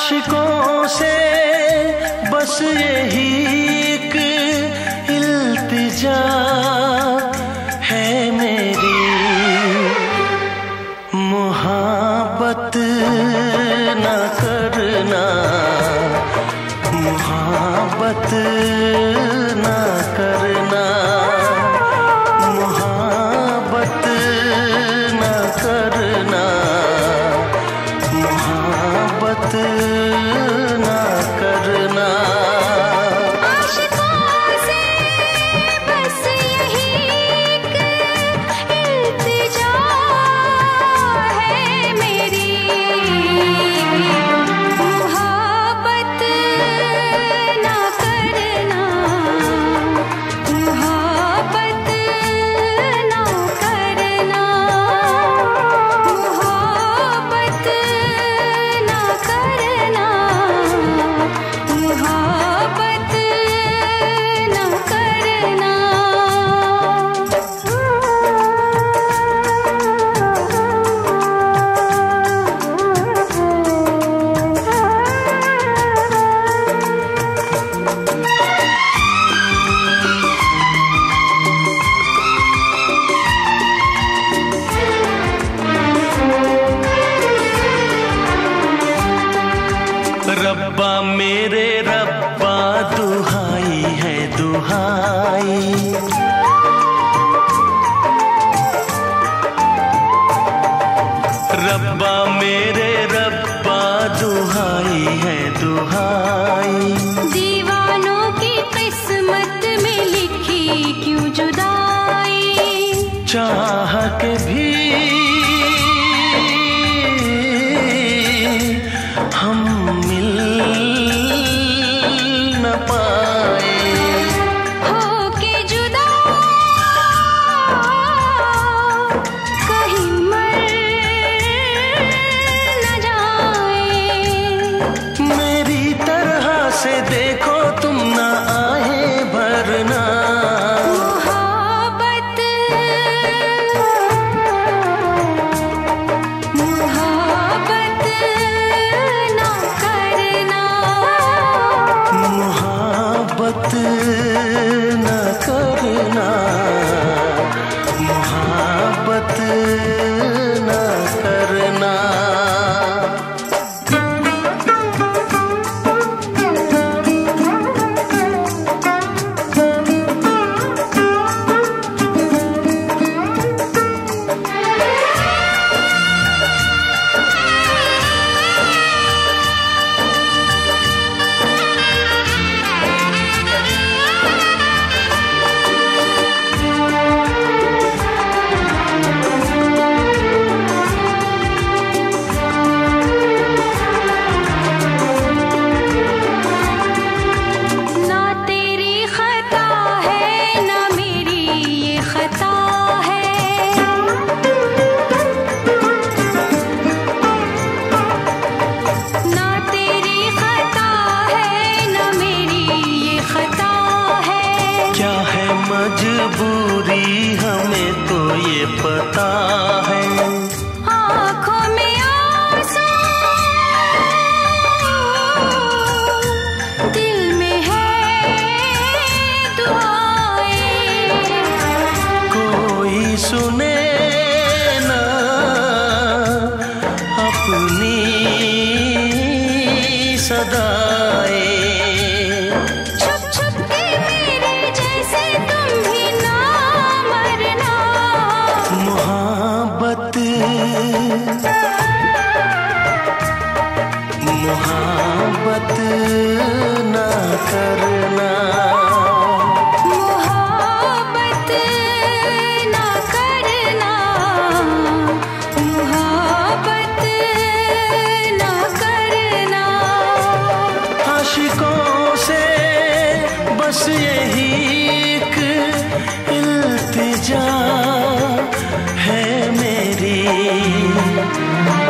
आशिकों से बस यही एक इल्तिजा है मेरी, मोहब्बत न करना, मोहब्बत न करना, मोहब्बत न करना, मोहब्बत न करना। आशिकों से बस यही एक इल्तिजा है मेरी, मोहब्बत न करना, मोहब्बत न करना, मोहब्बत न करना, मोहब्बत न करना। रब्बा मेरे रब्बा दुहाई है दुहाई, रब्बा मेरे रब्बा दुहाई है दुहाई। दीवानों की किस्मत में लिखी क्यों जुदाई, चाह के भी हम मिल न पाए, होके जुदा कहीं मर न जाए। मेरी तरह से देखो तुम ना आए भरना, मोहब्बत मोहब्बत न करना, मोहब्बत न करना, मोहब्बत न करना। ना तेरी खता है ना मेरी ये खता है, ना तेरी खता है ना मेरी ये खता है। क्या है मजबूरी हमें तो ये पता है, आँखों में आंसू दिल में है दुआएं, कोई सुने ना अपनी सदाएं। छुप छुप के मेरे जैसे तुम भी ना मरना, मोहब्बत मोहब्बत न करना, मोहब्बत न करना, मोहब्बत न करना। आशिकों से बस यही एक इल्तिजा है मेरी,